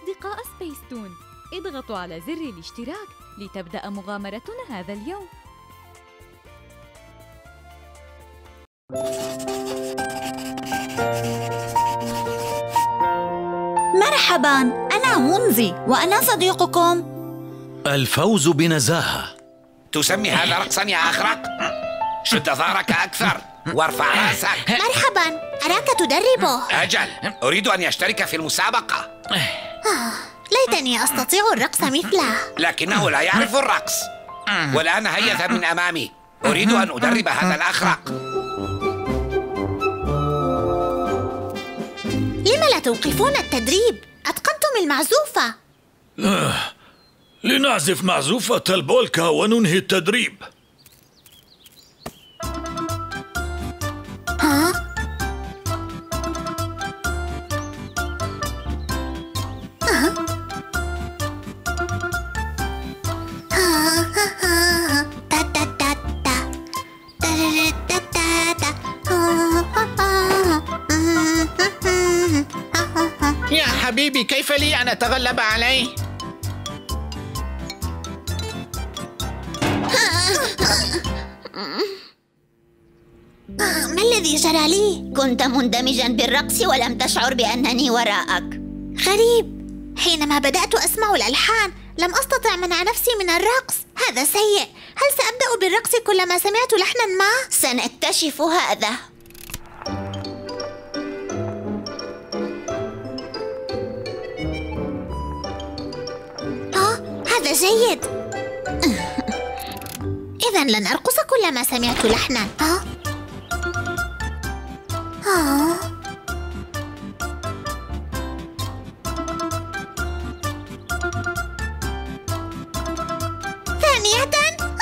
أصدقاء سبيس تون، اضغطوا على زر الاشتراك لتبدأ مغامرتنا هذا اليوم. مرحباً، أنا منزي وأنا صديقكم. الفوز بنزاهة. تسمي هذا رقصاً يا أخرق؟ شد ظهرك أكثر وارفع رأسك. مرحباً، أراك تدربه. أجل، أريد أن يشترك في المسابقة. ليتني أستطيع الرقص مثله. لكنه لا يعرف الرقص. والآن هيا اذهب من أمامي، أريد أن أدرب هذا الأخرق. لم لا توقفون التدريب؟ أتقنتم المعزوفة. لنعزف معزوفة البولكا وننهي التدريب. يا حبيبي، كيف لي أن أتغلب عليه؟ ما الذي جرى لي؟ كنت مندمجاً بالرقص ولم تشعر بأنني وراءك. غريب، حينما بدأت أسمع الألحان لم أستطع منع نفسي من الرقص. هذا سيء. هل سأبدأ بالرقص كلما سمعت لحناً ما؟ سنكتشف هذا. هذا جيد. إذن لن أرقص كلما سمعت لحناً. ثانية.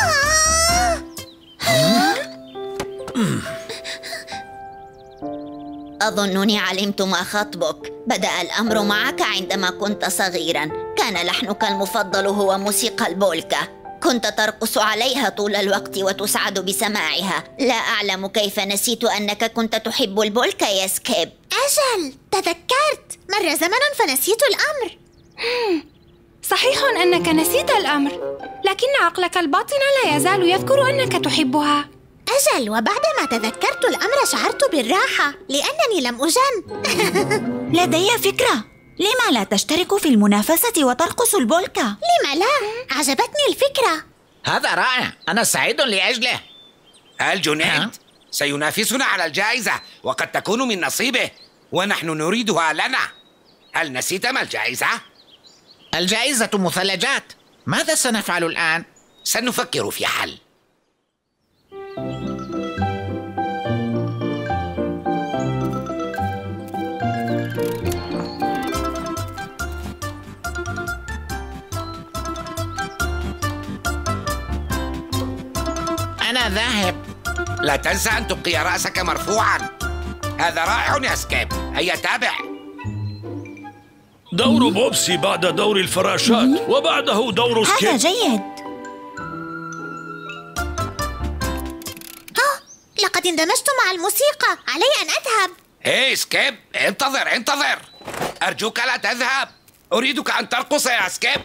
أظنني علمت ما خطبك. بدأ الأمر معك عندما كنت صغيراً. كان لحنك المفضل هو موسيقى البولكا. كنت ترقص عليها طول الوقت وتسعد بسماعها. لا أعلم كيف نسيت أنك كنت تحب البولكا يا سكيب. أجل، تذكرت. مر زمن فنسيت الأمر. صحيح أنك نسيت الأمر، لكن عقلك الباطن لا يزال يذكر أنك تحبها. أجل، وبعدما تذكرت الأمر شعرت بالراحة لأنني لم أجن. لدي فكرة. لما لا تشترك في المنافسة وترقص البولكا؟ لم لا؟ أعجبتني الفكرة. هذا رائع، أنا سعيد لأجله. هل جنيد؟ سينافسنا على الجائزة وقد تكون من نصيبه، ونحن نريدها لنا. هل نسيت ما الجائزة؟ الجائزة مثلجات. ماذا سنفعل الآن؟ سنفكر في حل. أنا ذاهب. لا تنسى أن تبقي رأسك مرفوعا. هذا رائع يا سكيب، هيا تابع. دور بوبسي بعد دور الفراشات، وبعده دور سكيب. هذا جيد. لقد اندمجت مع الموسيقى، علي أن أذهب. هاي سكيب، انتظر. أرجوك لا تذهب. أريدك أن ترقص يا سكيب.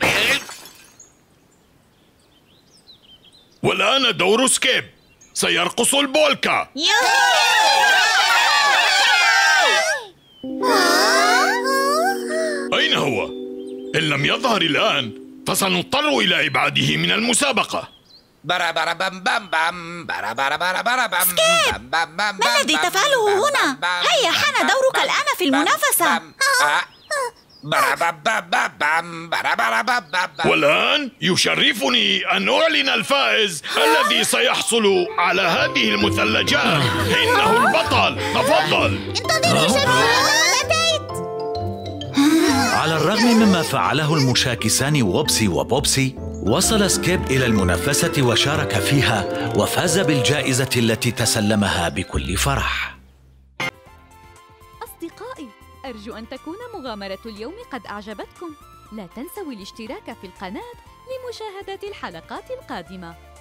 والآن دور سكيب، سيرقص البولكا. أين هو؟ إن لم يظهر الآن فسنضطر إلى إبعاده من المسابقة. سكيب، ما الذي تفعله هنا؟ هيا، حان دورك الآن في المنافسة. والآن يشرفني أن أعلن الفائز الذي سيحصل على هذه المثلجات. إنه البطل. تفضل. انتظروا جميعا، أتيت. على الرغم مما فعله المشاكسان ووبسي وبوبسي، وصل سكيب إلى المنافسة وشارك فيها وفاز بالجائزة التي تسلمها بكل فرح. أصدقائي، أرجو أن تكون مغامرة اليوم قد أعجبتكم. لا تنسوا الاشتراك في القناة لمشاهدة الحلقات القادمة.